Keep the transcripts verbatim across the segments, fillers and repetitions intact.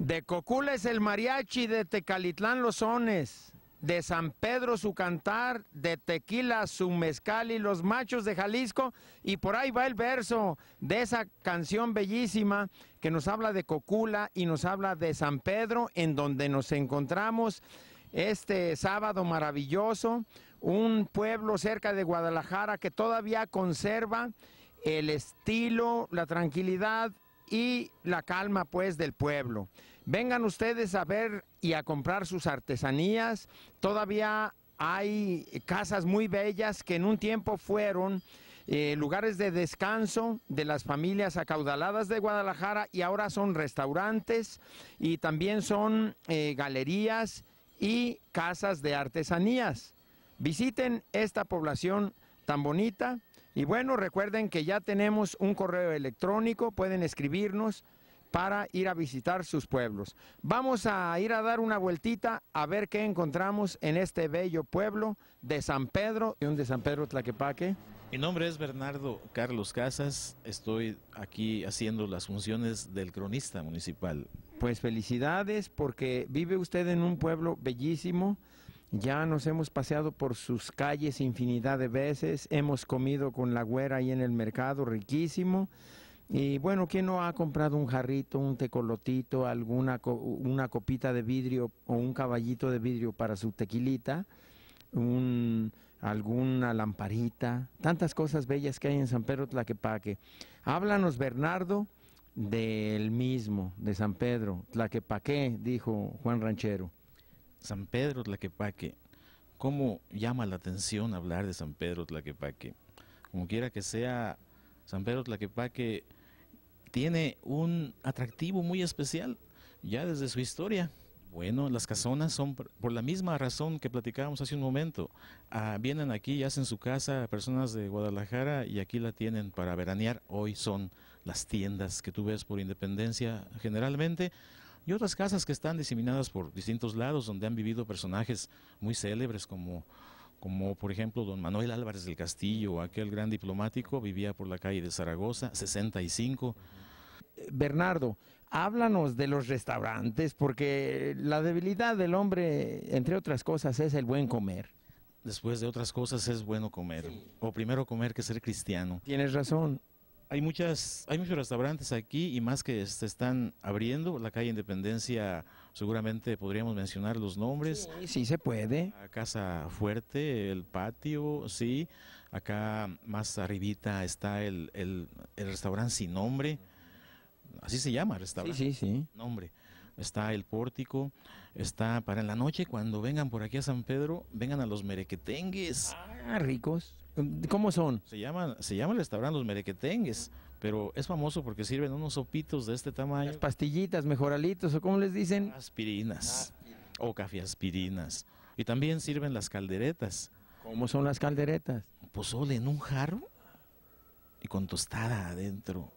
De Cocula es el mariachi, de Tecalitlán los sones, de San Pedro su cantar, de Tequila su mezcal y los machos de Jalisco, y por ahí va el verso de esa canción bellísima que nos habla de Cocula y nos habla de San Pedro, en donde nos encontramos este sábado maravilloso, un pueblo cerca de Guadalajara que todavía conserva el estilo, la tranquilidad y la calma pues del pueblo. Vengan ustedes a ver y a comprar sus artesanías. Todavía hay casas muy bellas que en un tiempo fueron eh, lugares de descanso de las familias acaudaladas de Guadalajara y ahora son restaurantes y también son eh, galerías y casas de artesanías. Visiten esta población tan bonita. Y bueno, recuerden que ya tenemos un correo electrónico, pueden escribirnos para ir a visitar sus pueblos. Vamos a ir a dar una vueltita a ver qué encontramos en este bello pueblo de San Pedro, de San Pedro Tlaquepaque. Mi nombre es Bernardo Carlos Casas, estoy aquí haciendo las funciones del cronista municipal. Pues felicidades porque vive usted en un pueblo bellísimo. Ya nos hemos paseado por sus calles infinidad de veces, hemos comido con la güera ahí en el mercado, riquísimo. Y bueno, ¿quién no ha comprado un jarrito, un tecolotito, alguna co una copita de vidrio o un caballito de vidrio para su tequilita, un, alguna lamparita, tantas cosas bellas que hay en San Pedro Tlaquepaque? Háblanos, Bernardo, del mismo, de San Pedro Tlaquepaque, dijo Juan Ranchero. San Pedro Tlaquepaque, ¿cómo llama la atención hablar de San Pedro Tlaquepaque? Como quiera que sea, San Pedro Tlaquepaque tiene un atractivo muy especial, ya desde su historia. Bueno, las casonas son por, por la misma razón que platicábamos hace un momento. Ah, vienen aquí y hacen su casa personas de Guadalajara y aquí la tienen para veranear. Hoy son las tiendas que tú ves por Independencia generalmente, y otras casas que están diseminadas por distintos lados, donde han vivido personajes muy célebres como, como por ejemplo don Manuel Álvarez del Castillo, aquel gran diplomático, vivía por la calle de Zaragoza, sesenta y cinco. Bernardo, háblanos de los restaurantes, porque la debilidad del hombre, entre otras cosas, es el buen comer. Después de otras cosas es bueno comer, sí. O primero comer que ser cristiano. Tienes razón. Hay muchas, hay muchos restaurantes aquí y más que se están abriendo. La calle Independencia, seguramente podríamos mencionar los nombres. Sí, sí se puede. La Casa Fuerte, el patio, sí. Acá más arribita está el, el, el restaurante Sin Nombre. Así se llama, restaurante. Sí, sí, sí. Nombre. Está el pórtico, está para en la noche cuando vengan por aquí a San Pedro, vengan a los merequetengues. Ah, ricos. ¿Cómo son? Se llama, se llama el restaurante Los Merequetengues, pero es famoso porque sirven unos sopitos de este tamaño. Las pastillitas, mejoralitos, o ¿cómo les dicen? Aspirinas, ah, o cafeaspirinas. Y también sirven las calderetas. ¿Cómo son las calderetas? Pozole en un jarro y con tostada adentro.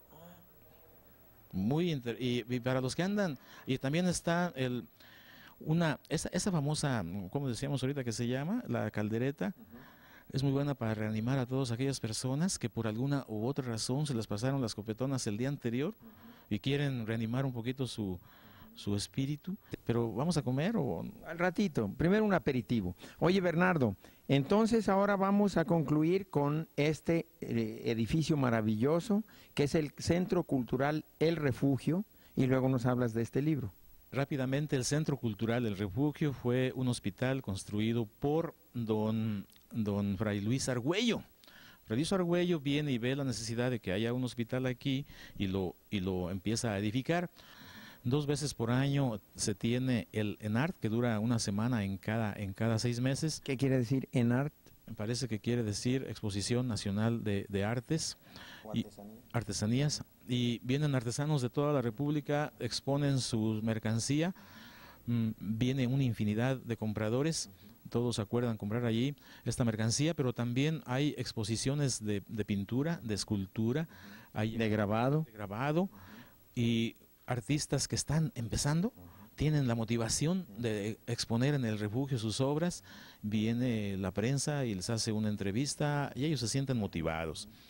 Muy inter y, y para los que andan, y también está el una esa, esa famosa, como decíamos ahorita, que se llama la caldereta. Uh-huh. Es muy buena para reanimar a todas aquellas personas que por alguna u otra razón se les pasaron las copetonas el día anterior y quieren reanimar un poquito su, su espíritu. Pero ¿vamos a comer o...? Al ratito, primero un aperitivo. Oye, Bernardo, entonces ahora vamos a concluir con este eh, edificio maravilloso que es el Centro Cultural El Refugio, y luego nos hablas de este libro. Rápidamente, el Centro Cultural El Refugio fue un hospital construido por don, don Fray Luis Argüello. Fray Luis Argüello viene y ve la necesidad de que haya un hospital aquí y lo, y lo empieza a edificar. Dos veces por año se tiene el ENART, que dura una semana en cada, en cada seis meses. ¿Qué quiere decir ENART? Me parece que quiere decir Exposición Nacional de, de Artes y Artesanías. Y vienen artesanos de toda la República, exponen su mercancía, mmm, viene una infinidad de compradores, todos acuerdan comprar allí esta mercancía, pero también hay exposiciones de, de pintura, de escultura, hay de grabado, de grabado y artistas que están empezando tienen la motivación de exponer en el refugio sus obras, viene la prensa y les hace una entrevista y ellos se sienten motivados.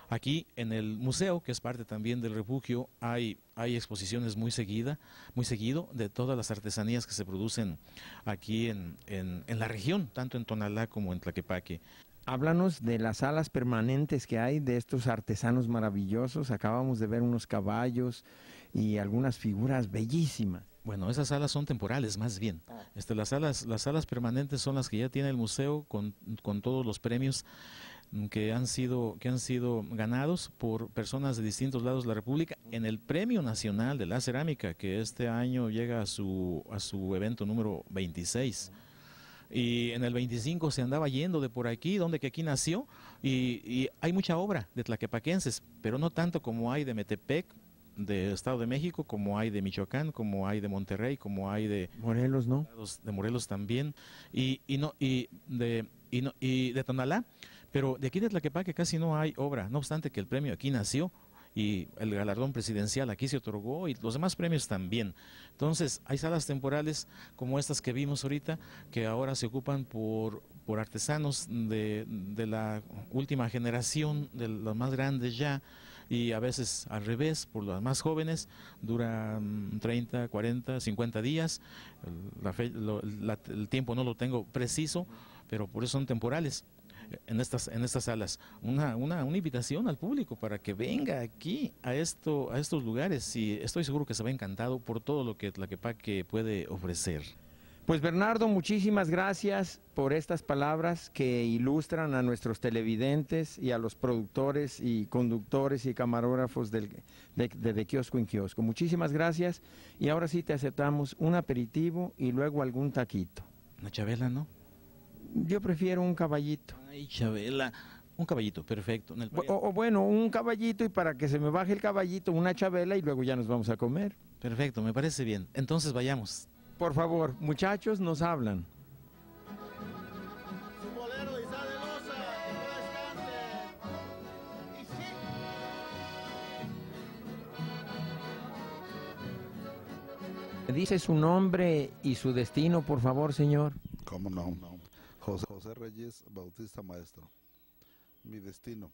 Aquí en el museo, que es parte también del refugio, hay, hay exposiciones muy seguida, muy seguido de todas las artesanías que se producen aquí en, en, en la región, tanto en Tonalá como en Tlaquepaque. Háblanos de las salas permanentes que hay de estos artesanos maravillosos. Acabamos de ver unos caballos y algunas figuras bellísimas. Bueno, esas salas son temporales, más bien. Este, las salas, las salas permanentes son las que ya tiene el museo con, con todos los premios que han sido que han sido ganados por personas de distintos lados de la República en el Premio Nacional de la Cerámica, que este año llega a su a su evento número veintiséis. Y en el veinticinco se andaba yendo de por aquí, donde que aquí nació, y, y hay mucha obra de tlaquepaquenses, pero no tanto como hay de Metepec, de Estado de México, como hay de Michoacán, como hay de Monterrey, como hay de Morelos, ¿no? De Morelos también, y, y no y de y, no, y de Tonalá, pero de aquí de Tlaquepaque casi no hay obra, no obstante que el premio aquí nació y el galardón presidencial aquí se otorgó y los demás premios también. Entonces hay salas temporales como estas que vimos ahorita, que ahora se ocupan por, por artesanos de, de la última generación, de los más grandes ya, y a veces al revés, por los más jóvenes, duran treinta, cuarenta, cincuenta días, la fe, lo, la, el tiempo no lo tengo preciso, pero por eso son temporales en estas en estas salas. Una, una, una invitación al público para que venga aquí a esto a estos lugares, y estoy seguro que se va encantado por todo lo que Tlaquepaque puede ofrecer. Pues Bernardo, muchísimas gracias por estas palabras que ilustran a nuestros televidentes y a los productores y conductores y camarógrafos del, de, de, de kiosco en kiosco. Muchísimas gracias, y ahora sí te aceptamos un aperitivo y luego algún taquito. Una chabela, ¿no? Yo prefiero un caballito. Ay, chabela, un caballito, perfecto. En el o, o bueno, un caballito, y para que se me baje el caballito, una chabela, y luego ya nos vamos a comer. Perfecto, me parece bien. Entonces vayamos. Por favor, muchachos, nos hablan. Su bolero de Isa de Loza, que no es cante. Y sí. Dice su nombre y su destino, por favor, señor. ¿Cómo no? José, José Reyes Bautista Maestro. Mi destino.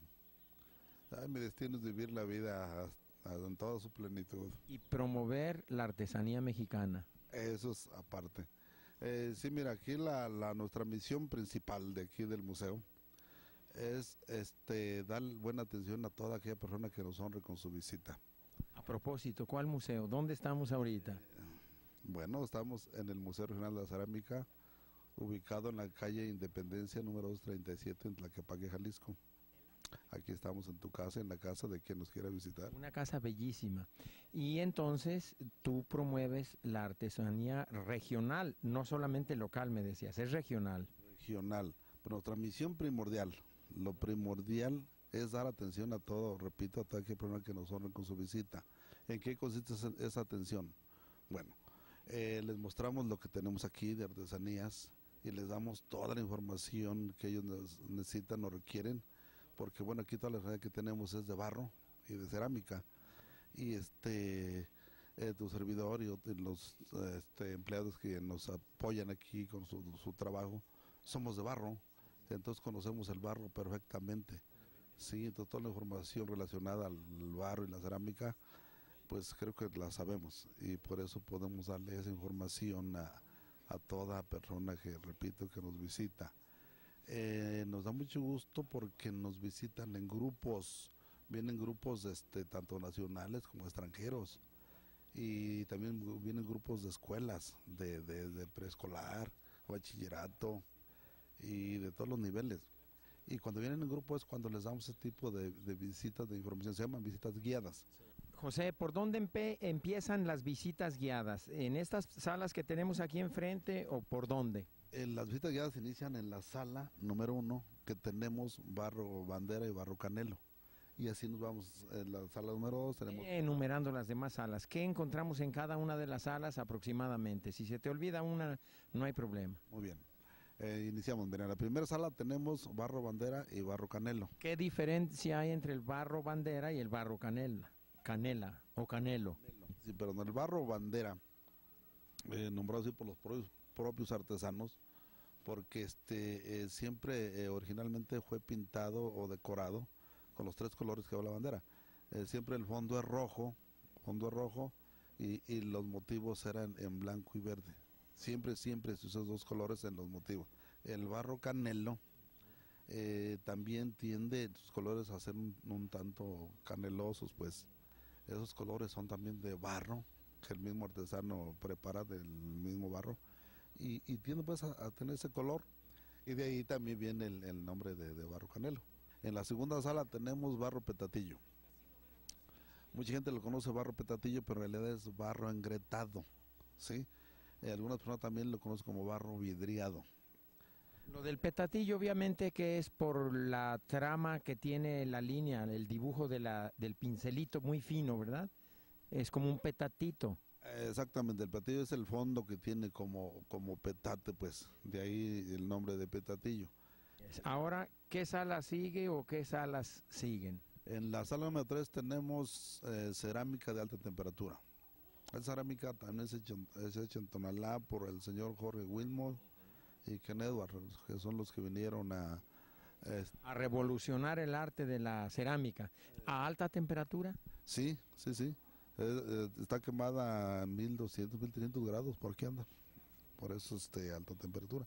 Ay, mi destino es vivir la vida a, a, en toda su plenitud. Y promover la artesanía mexicana. Eso es aparte. Eh, sí, mira, aquí la, la nuestra misión principal de aquí del museo es este dar buena atención a toda aquella persona que nos honre con su visita. A propósito, ¿cuál museo? ¿Dónde estamos ahorita? Eh, bueno, estamos en el Museo Regional de la Cerámica, ubicado en la calle Independencia número doscientos treinta y siete en Tlaquepaque, Jalisco. Aquí estamos en tu casa, en la casa de quien nos quiera visitar. Una casa bellísima. Y entonces tú promueves la artesanía regional, no solamente local, me decías, es regional. Regional. Pero nuestra misión primordial, lo primordial es dar atención a todo, repito, a toda aquella persona que nos honre con su visita. ¿En qué consiste esa, esa atención? Bueno, eh, les mostramos lo que tenemos aquí de artesanías y les damos toda la información que ellos necesitan o requieren, porque bueno, aquí toda la artesanía que tenemos es de barro y de cerámica, y este eh, tu servidor y los este, empleados que nos apoyan aquí con su, su trabajo somos de barro, entonces conocemos el barro perfectamente, sí, entonces toda la información relacionada al barro y la cerámica pues creo que la sabemos, y por eso podemos darle esa información a, a toda persona que, repito, que nos visita. Eh, nos da mucho gusto porque nos visitan en grupos, vienen grupos este, tanto nacionales como extranjeros, y también vienen grupos de escuelas, de, de, de preescolar, bachillerato y de todos los niveles. Y cuando vienen en grupo es cuando les damos ese tipo de, de visitas de información, se llaman visitas guiadas. José, ¿por dónde empe empiezan las visitas guiadas? ¿En estas salas que tenemos aquí enfrente o por dónde? Eh, las visitas guiadas inician en la sala número uno, que tenemos barro bandera y barro canelo. Y así nos vamos, en la sala número dos tenemos... Eh, enumerando las demás salas, ¿qué encontramos en cada una de las salas aproximadamente? Si se te olvida una, no hay problema. Muy bien. Eh, iniciamos, mira, en la primera sala tenemos barro bandera y barro canelo. ¿Qué diferencia hay entre el barro bandera y el barro canela? Canela o canelo. Sí, pero en el barro bandera, eh, nombrado así por los propios, propios artesanos, porque este eh, siempre eh, originalmente fue pintado o decorado con los tres colores que va la bandera. Eh, siempre el fondo es rojo, fondo es rojo, y, y los motivos eran en blanco y verde. Siempre, siempre se usan dos colores en los motivos. El barro canelo eh, también tiende sus colores a ser un, un tanto canelosos, pues esos colores son también de barro, que el mismo artesano prepara del mismo barro, y, y tiende pues a, a tener ese color, y de ahí también viene el, el nombre de, de barro canelo. En la segunda sala tenemos barro petatillo. Mucha gente lo conoce barro petatillo, pero en realidad es barro engretado, ¿sí? Eh, algunas personas también lo conocen como barro vidriado. Lo del petatillo obviamente que es por la trama que tiene la línea, el dibujo de la, del pincelito muy fino, ¿verdad? Es como un petatito. Eh, exactamente, el petatillo es el fondo que tiene como, como petate, pues, de ahí el nombre de petatillo. Ahora, ¿qué sala sigue o qué salas siguen? En la sala número tres tenemos eh, cerámica de alta temperatura. La cerámica también es hecha, es hecha en Tonalá por el señor Jorge Wilmot y Ken Edward, que son los que vinieron a... Eh, A revolucionar el arte de la cerámica. ¿A alta temperatura? sí, sí, sí. Eh, eh, está quemada a mil doscientos, mil trescientos grados, por aquí anda. Por eso este alta temperatura.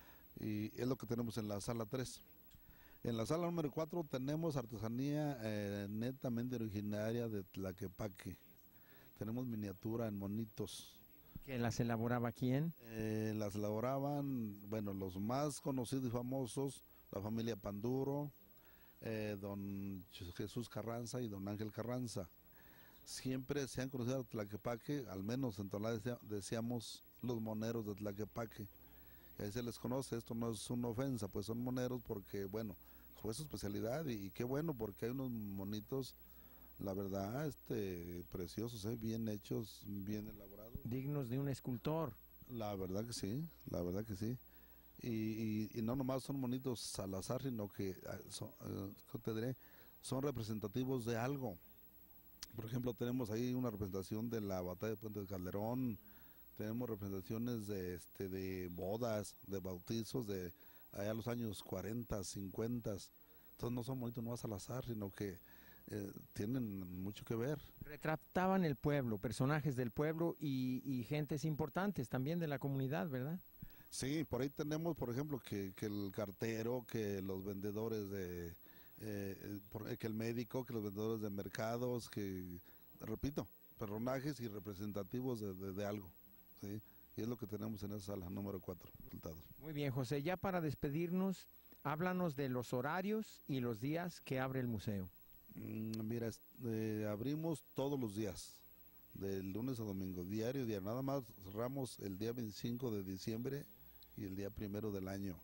Y es lo que tenemos en la sala tres. En la sala número cuatro tenemos artesanía eh, netamente originaria de Tlaquepaque. Tenemos miniatura en monitos. ¿Que las elaboraba quién? Eh, las elaboraban, bueno, los más conocidos y famosos, la familia Panduro, eh, don Jesús Carranza y don Ángel Carranza. Siempre se han conocido a Tlaquepaque, al menos en Tonalá decía, decíamos los moneros de Tlaquepaque. Y ahí se les conoce, esto no es una ofensa, pues son moneros porque, bueno, fue su especialidad, y, y qué bueno, porque hay unos monitos, la verdad, este, preciosos, ¿eh? Bien hechos, bien elaborados. Dignos de un escultor. La verdad que sí, la verdad que sí. Y, y, y no nomás son monitos Salazar, sino que son, ¿qué te diré? Son representativos de algo. Por ejemplo, tenemos ahí una representación de la batalla de Puente de Calderón, tenemos representaciones de, este, de bodas, de bautizos, de allá los años cuarenta, cincuenta. Entonces no son monitos nomás al azar, sino que eh, tienen mucho que ver. Retrataban el pueblo, personajes del pueblo y, y gentes importantes también de la comunidad, ¿verdad? Sí, por ahí tenemos, por ejemplo, que, que el cartero, que los vendedores de... Eh, por, que el médico, que los vendedores de mercados, que, repito, personajes y representativos de, de, de algo, ¿sí? Y es lo que tenemos en esa sala número cuatro, resultados. Muy bien, José, ya para despedirnos, háblanos de los horarios y los días que abre el museo. Mm, mira, eh, abrimos todos los días, de lunes a domingo, diario, día, nada más cerramos el día veinticinco de diciembre y el día primero del año.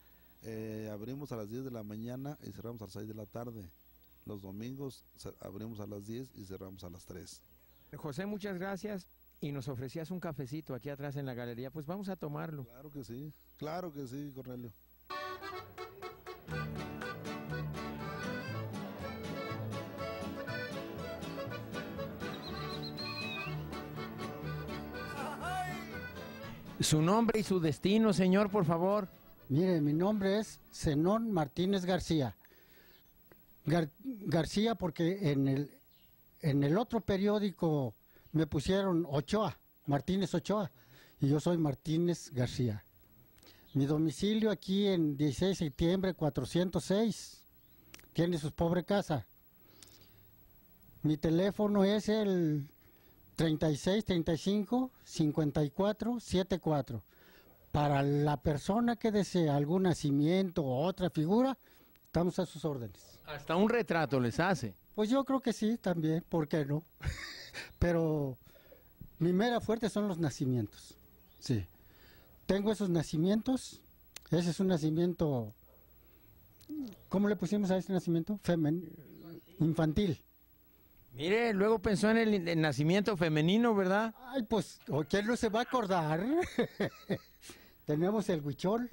Eh, abrimos a las diez de la mañana y cerramos a las seis de la tarde. Los domingos abrimos a las diez y cerramos a las tres. José, muchas gracias. Y nos ofrecías un cafecito aquí atrás en la galería, pues vamos a tomarlo. Claro que sí, claro que sí, Cornelio. Su nombre y su destino, señor, por favor. Mire, mi nombre es Zenón Martínez García. Gar García porque en el, en el otro periódico me pusieron Ochoa, Martínez Ochoa, y yo soy Martínez García. Mi domicilio aquí en dieciséis de septiembre cuatrocientos seis, tiene su pobre casa. Mi teléfono es el treinta y seis, treinta y cinco, cincuenta y cuatro, setenta y cuatro. Para la persona que desea algún nacimiento o otra figura, estamos a sus órdenes. Hasta un retrato les hace. Pues yo creo que sí, también, ¿por qué no? Pero mi mera fuerte son los nacimientos, sí. Tengo esos nacimientos, ese es un nacimiento, ¿cómo le pusimos a este nacimiento? Femen infantil. Mire, luego pensó en el, el nacimiento femenino, ¿verdad? Ay, pues, ¿quién no se va a acordar? Tenemos el huichol,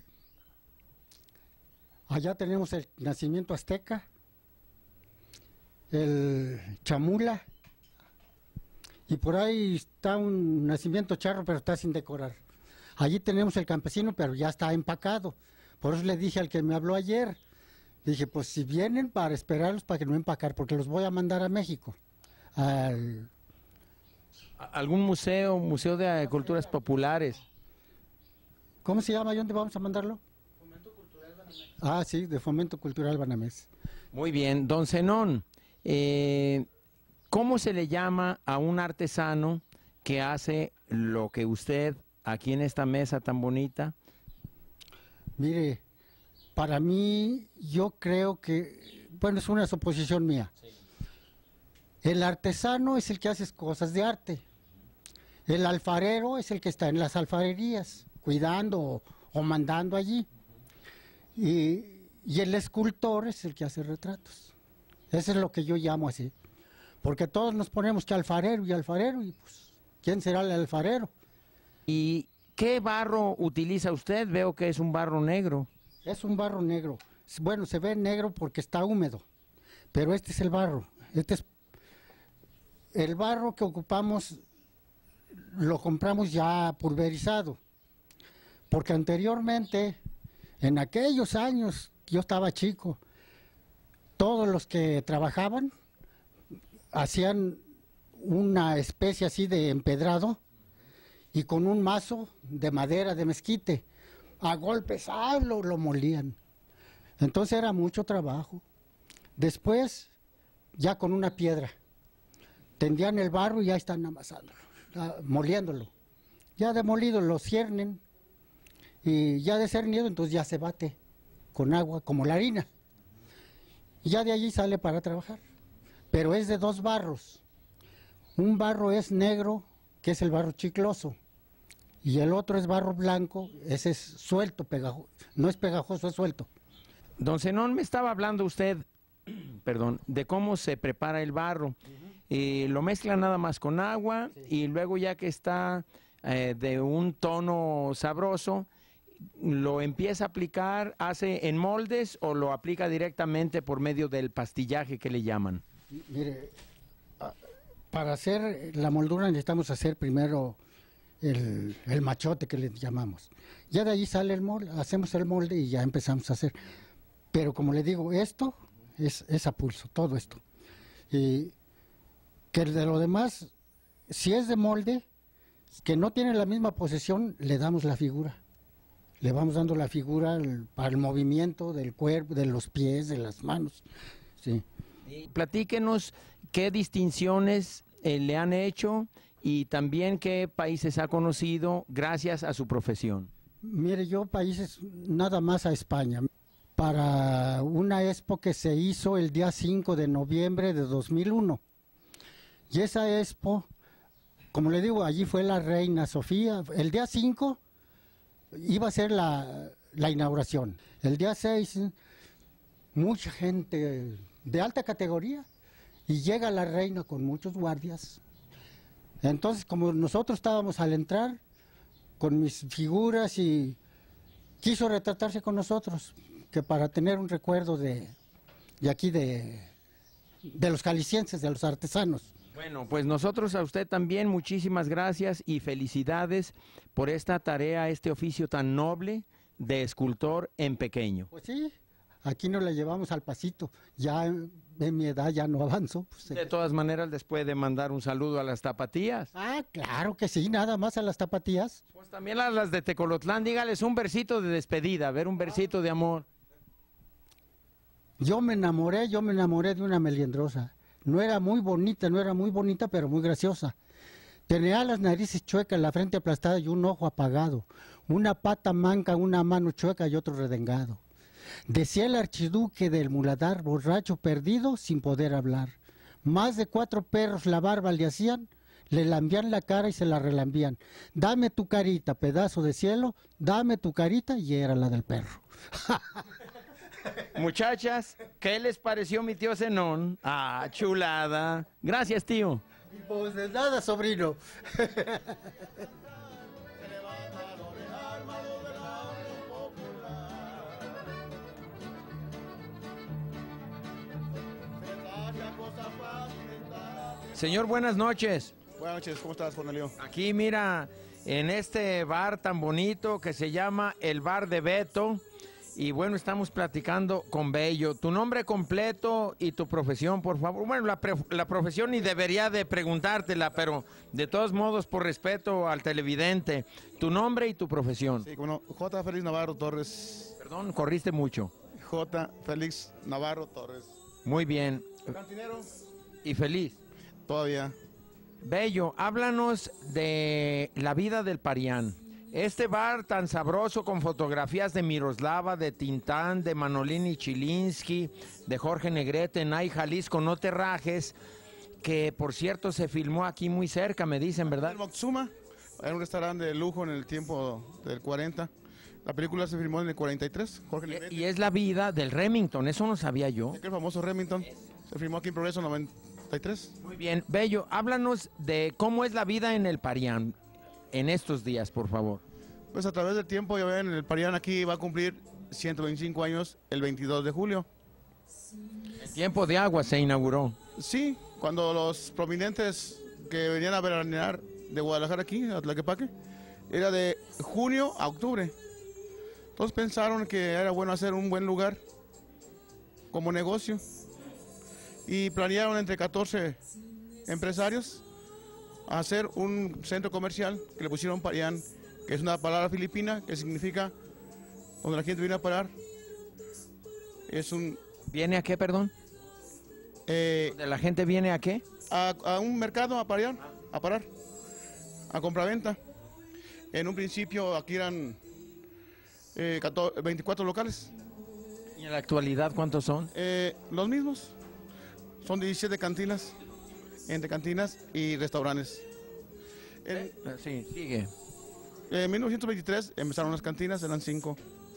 allá tenemos el nacimiento azteca, el chamula, y por ahí está un nacimiento charro, pero está sin decorar. Allí tenemos el campesino, pero ya está empacado. Por eso le dije al que me habló ayer, Dije, pues si vienen para esperarlos para que no empacar, porque los voy a mandar a México. Al, ¿Algún museo, museo de culturas populares? ¿Cómo se llama? ¿Y dónde vamos a mandarlo? Fomento Cultural Banamés. Ah, sí, de Fomento Cultural Banamés. Muy bien. Don Zenón, eh, ¿cómo se le llama a un artesano que hace lo que usted aquí en esta mesa tan bonita? Mire, para mí, yo creo que, bueno, es una suposición mía. Sí. El artesano es el que hace cosas de arte. El alfarero es el que está en las alfarerías, cuidando o, o mandando allí. Uh-huh. y, y el escultor es el que hace retratos. Eso es lo que yo llamo así. Porque todos nos ponemos que alfarero y alfarero, y pues, ¿quién será el alfarero? ¿Y qué barro utiliza usted? Veo que es un barro negro. Es un barro negro. Bueno, se ve negro porque está húmedo, pero este es el barro. Este es el barro que ocupamos, lo compramos ya pulverizado, porque anteriormente, en aquellos años, yo estaba chico, todos los que trabajaban hacían una especie así de empedrado y con un mazo de madera de mezquite, a golpes, ah, lo, lo molían. Entonces era mucho trabajo. Después, ya con una piedra, tendían el barro y ya están amasándolo, moliéndolo. Ya demolido lo ciernen y ya descernido, entonces ya se bate con agua, como la harina. Y ya de allí sale para trabajar. Pero es de dos barros. Un barro es negro, que es el barro chicloso, y el otro es barro blanco, ese es suelto, pegajoso. No es pegajoso, es suelto. Don Zenón, me estaba hablando usted, perdón, de cómo se prepara el barro. Uh-huh. eh, lo mezcla nada más con agua, sí. Y luego ya que está eh, de un tono sabroso, lo empieza a aplicar, hace en moldes o lo aplica directamente por medio del pastillaje que le llaman. Mire, para hacer la moldura necesitamos hacer primero el, el machote que le llamamos. Ya de ahí sale el molde, hacemos el molde y ya empezamos a hacer. Pero como le digo, esto es, es a pulso, todo esto. Y que de lo demás, si es de molde, que no tiene la misma posesión, le damos la figura. Le vamos dando la figura el, para el movimiento del cuerpo, de los pies, de las manos. Sí. Platíquenos qué distinciones eh, le han hecho y también qué países ha conocido gracias a su profesión. Mire, yo países nada más a España. Para una expo que se hizo el día cinco de noviembre de dos mil uno. Y esa expo, como le digo, allí fue la reina Sofía. El día cinco iba a ser la, la inauguración. El día seis, mucha gente de alta categoría, y llega la reina con muchos guardias. Entonces, como nosotros estábamos al entrar, con mis figuras, y quiso retratarse con nosotros, que para tener un recuerdo de, de aquí, de, de los jaliscienses, de los artesanos. Bueno, pues nosotros a usted también muchísimas gracias y felicidades por esta tarea, este oficio tan noble de escultor en pequeño. Pues sí. Aquí nos la llevamos al pasito, ya en mi edad ya no avanzo. Pues, de todas maneras, les puede mandar un saludo a las tapatías. Ah, claro que sí, nada más a las tapatías. Pues también a las de Tecolotlán, dígales un versito de despedida, a ver, un versito de amor. Yo me enamoré, yo me enamoré de una meliendrosa. No era muy bonita, no era muy bonita, pero muy graciosa. Tenía las narices chuecas, la frente aplastada y un ojo apagado. Una pata manca, una mano chueca y otro redengado. Decía el archiduque del muladar, borracho perdido, sin poder hablar. Más de cuatro perros la barba le hacían, le lambían la cara y se la relambían. Dame tu carita, pedazo de cielo, dame tu carita, y era la del perro. Muchachas, ¿qué les pareció mi tío Zenón? Ah, chulada. Gracias, tío. Pues de nada, sobrino. Señor, buenas noches. Buenas noches, ¿cómo estás, Cornelio? Aquí, mira, en este bar tan bonito que se llama el Bar de Beto, Y bueno, estamos platicando con Bello. Tu nombre completo y tu profesión, por favor. Bueno, la, pre- la profesión ni debería de preguntártela, pero de todos modos, por respeto al televidente, tu nombre y tu profesión. Sí, bueno, J. Félix Navarro Torres. Perdón, corriste mucho. J. Félix Navarro Torres. Muy bien. Cantinero. Y feliz. Todavía. Bello, háblanos de la vida del Parián. Este bar tan sabroso con fotografías de Miroslava, de Tintán, de Manolini Chilinsky, de Jorge Negrete, en Ay, Jalisco, no te rajes, que por cierto se filmó aquí muy cerca, me dicen, ¿verdad? El Moctezuma, era un restaurante de lujo en el tiempo del cuarenta. La película se filmó en el cuarenta y tres. Jorge Negrete. Y, y es la vida del Remington, eso no sabía yo. El famoso Remington. Se filmó aquí en Progreso noventa y tres. Muy bien, Bello, háblanos de cómo es la vida en el Parián en estos días, por favor. Pues a través del tiempo, ya ven, el Parián aquí va a cumplir ciento veinticinco años el veintidós de julio. El tiempo de agua se inauguró. Sí, cuando los prominentes que venían a veranear de Guadalajara aquí, a Tlaquepaque, era de junio a octubre. Todos pensaron que era bueno hacer un buen lugar como negocio y planearon entre catorce empresarios hacer un centro comercial que le pusieron Parián, que es una palabra filipina que significa donde la gente viene a parar. Es un ¿Viene a qué, perdón? eh, ¿De la gente viene a qué? a, a un mercado a parar, a parar, a compraventa. En un principio aquí eran eh, catorce, veinticuatro locales, ¿Y en la actualidad cuántos son? eh, los mismos. Son diecisiete cantinas, entre cantinas y restaurantes. En, Eh, Sí, sigue. en mil novecientos veintitrés empezaron las cantinas, eran cinco.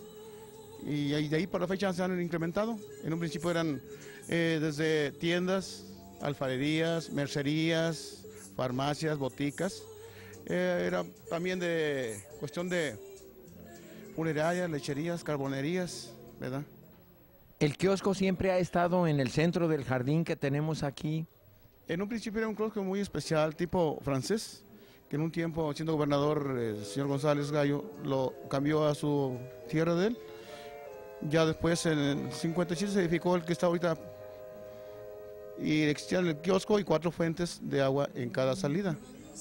Y ahí- de ahí para la fecha se han incrementado. En un principio eran eh, desde tiendas, alfarerías, mercerías, farmacias, boticas. Eh, era también de cuestión de funerarias, lecherías, carbonerías, ¿verdad? El kiosco siempre ha estado en el centro del jardín que tenemos aquí. En un principio era un kiosco muy especial, tipo francés, que en un tiempo, siendo gobernador, eh, el señor González Gallo lo cambió a su tierra de él. Ya después, en el cincuenta y siete, se edificó el que está ahorita. Y existía el kiosco y cuatro fuentes de agua en cada salida.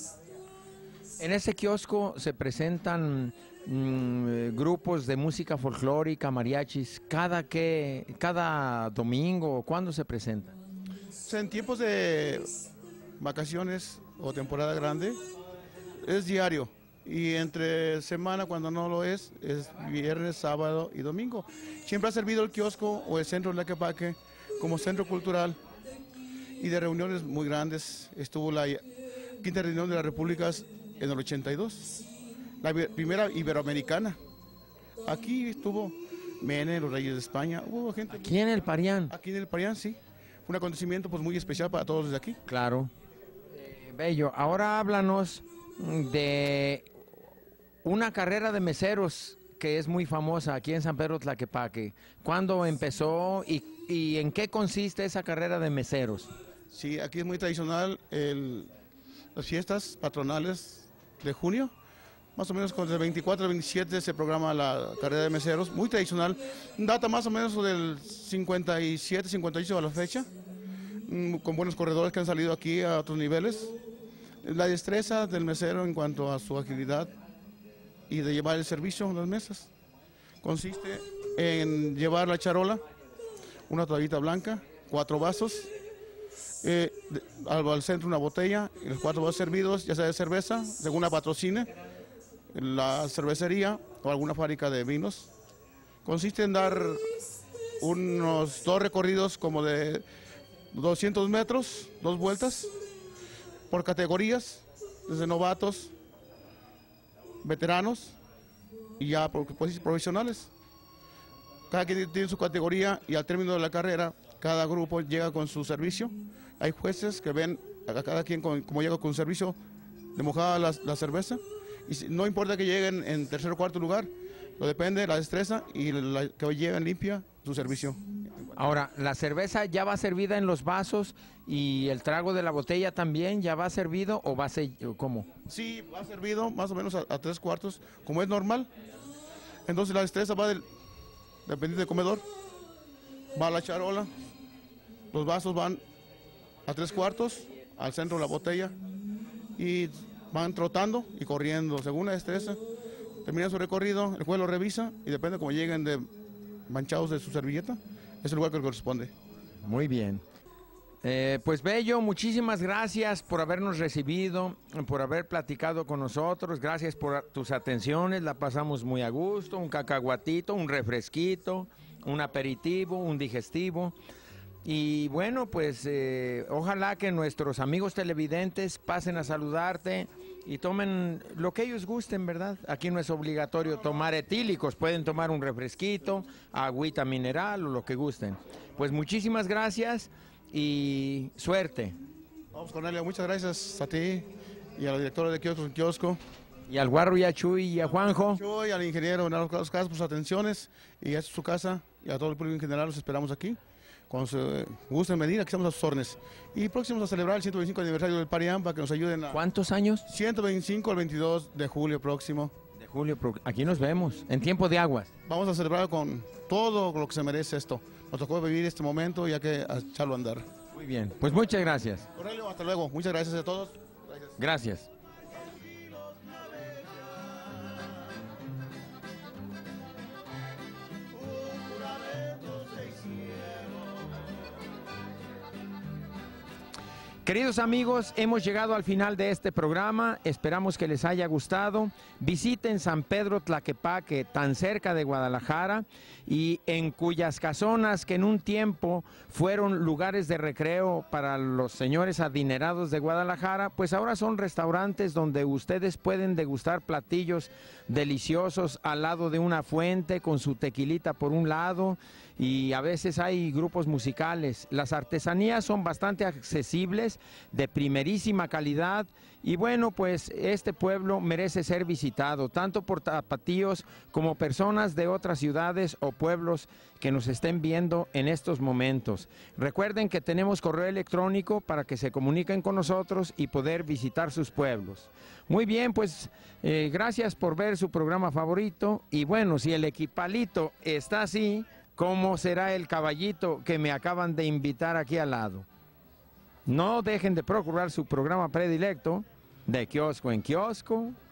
En ese kiosco se presentan mm, eh, grupos de música folclórica, mariachis, cada que, cada domingo, ¿cuándo se presentan? O sea, en tiempos de vacaciones o temporada grande, es diario. Y entre semana, cuando no lo es, es viernes, sábado y domingo. Siempre ha servido el kiosco o el centro de Tlaquepaque como centro cultural y de reuniones muy grandes. Estuvo la quinta reunión de las repúblicas en el ochenta y dos, la ibe- primera iberoamericana. Aquí estuvo Menem, los reyes de España, hubo gente Aquí en el Parián. aquí en el Parián, sí. Fue un acontecimiento pues muy especial para todos desde aquí. Claro. Eh, Bello, ahora háblanos mm, de una carrera de meseros que es muy famosa aquí en San Pedro Tlaquepaque. ¿Cuándo empezó y, y en qué consiste esa carrera de meseros? Sí, aquí es muy tradicional el- las fiestas patronales de junio. Más o menos con el veinticuatro al veintisiete se programa la carrera de meseros, muy tradicional. Data más o menos del cincuenta y siete, cincuenta y ocho a la fecha, mm, con buenos corredores que han salido aquí a otros niveles. La destreza del mesero en cuanto a su agilidad y de llevar el servicio a las mesas consiste en llevar la charola, una toallita blanca, cuatro vasos, eh, de- al, al centro una botella, y los cuatro vasos servidos, ya sea de cerveza, según la patrocine, la cervecería o alguna fábrica de vinos. Consiste en dar unos dos recorridos como de doscientos metros, dos vueltas, por categorías, desde novatos, veteranos y ya pro- pues, profesionales. Cada quien tiene su categoría y al término de la carrera, cada grupo llega con su servicio. Hay jueces que ven a cada quien con, como llega con servicio de mojada la, la cerveza. Y si- no importa que lleguen en tercer o cuarto lugar, lo depende de la destreza y la, que lleguen limpia su servicio. Ahora, ¿la cerveza ya va servida en los vasos y el trago de la botella también ya va servido o va a ser cómo? Sí, va servido más o menos a, a tres cuartos, como es normal. Entonces la destreza va del, dependiente del comedor, va la charola, los vasos van a tres cuartos, al centro la botella, y van trotando y corriendo. Según la destreza, terminan su recorrido, el juez lo revisa y depende como lleguen de manchados de su servilleta, es el lugar que le corresponde. Muy bien. Eh, pues Bello, muchísimas gracias por habernos recibido, por haber platicado con nosotros, gracias por tus atenciones, la pasamos muy a gusto, un cacahuatito, un refresquito, un aperitivo, un digestivo. Y bueno, pues eh, ojalá que nuestros amigos televidentes pasen a saludarte y tomen lo que ellos gusten, ¿verdad? Aquí no es obligatorio tomar etílicos, pueden tomar un refresquito, agüita mineral o lo que gusten. Pues muchísimas gracias y suerte. Vamos, Cornelio, muchas gracias a ti y a la directora de Kioscos en Kiosco. Y al Guarro y a Chuy y a Juanjo. Yo y al ingeniero Bernardo Carlos Casas por sus atenciones, y a su casa y a todo el público en general los esperamos aquí. Cuando se gusten venir, aquí estamos a sus órdenes. Y próximos a celebrar el ciento veinticinco aniversario del Pariam para que nos ayuden a... ¿Cuántos años? ciento veinticinco al veintidós de julio próximo. De julio, aquí nos vemos, en tiempo de aguas. Vamos a celebrar con todo lo que se merece esto. Nos tocó vivir este momento y hay que echarlo a andar. Muy bien, pues muchas gracias. Cornelio, hasta luego. Muchas gracias a todos. Gracias. Gracias. Queridos amigos, hemos llegado al final de este programa, esperamos que les haya gustado. Visiten San Pedro Tlaquepaque, tan cerca de Guadalajara, y en cuyas casonas que en un tiempo fueron lugares de recreo para los señores adinerados de Guadalajara, pues ahora son restaurantes donde ustedes pueden degustar platillos deliciosos al lado de una fuente con su tequilita por un lado, y a veces hay grupos musicales. Las artesanías son bastante accesibles, de primerísima calidad, y bueno, pues este pueblo merece ser visitado, tanto por tapatíos como personas de otras ciudades o pueblos que nos estén viendo en estos momentos. Recuerden que tenemos correo electrónico para que se comuniquen con nosotros y poder visitar sus pueblos. Muy bien, pues eh, gracias por ver su programa favorito, y bueno, si el equipalito está así, ¿cómo será el caballito que me acaban de invitar aquí al lado? No dejen de procurar su programa predilecto, de Kiosco en Kiosco,